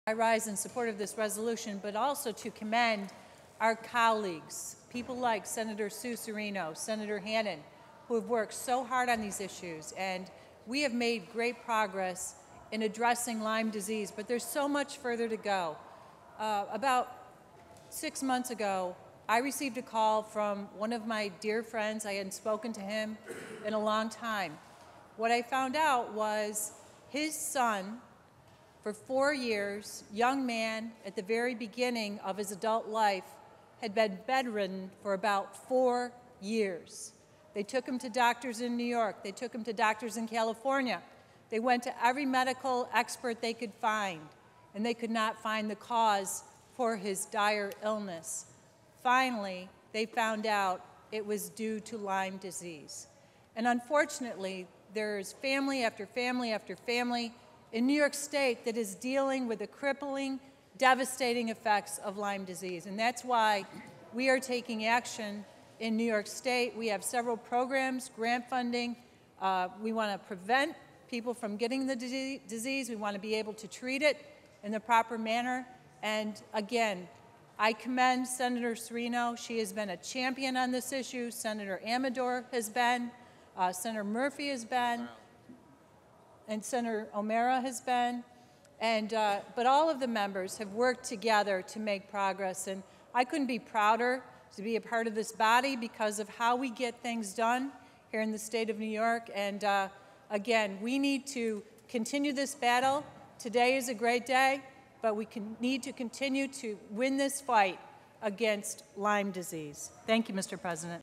I rise in support of this resolution, but also to commend our colleagues, people like Senator Sue Serino, Senator Hannan, who have worked so hard on these issues. And we have made great progress in addressing Lyme disease, but there's so much further to go. About 6 months ago, I received a call from one of my dear friends. I hadn't spoken to him in a long time. What I found out was his son, for 4 years, young man at the very beginning of his adult life, had been bedridden for about 4 years. They took him to doctors in New York. They took him to doctors in California. They went to every medical expert they could find, and they could not find the cause for his dire illness. Finally, they found out it was due to Lyme disease. And unfortunately, there's family after family after family in New York State that is dealing with the crippling, devastating effects of Lyme disease. And that's why we are taking action in New York State. We have several programs, grant funding. We want to prevent people from getting the disease. We want to be able to treat it in the proper manner. And again, I commend Senator Serino. She has been a champion on this issue. Senator Amador has been. Senator Murphy has been. And Senator O'Mara has been. But all of the members have worked together to make progress. And I couldn't be prouder to be a part of this body because of how we get things done here in the state of New York. And again, we need to continue this battle. Today is a great day, but we need to continue to win this fight against Lyme disease. Thank you, Mr. President.